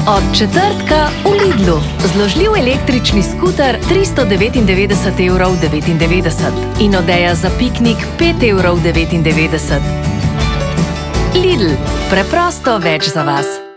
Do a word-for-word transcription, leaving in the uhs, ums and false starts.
Od četrtka v Lidlu. Zložljiv električni skuter tristo devetindevetdeset evrov devetindevetdeset in odeja za piknik pet evrov devetindevetdeset. Lidl, preprosto več za vas.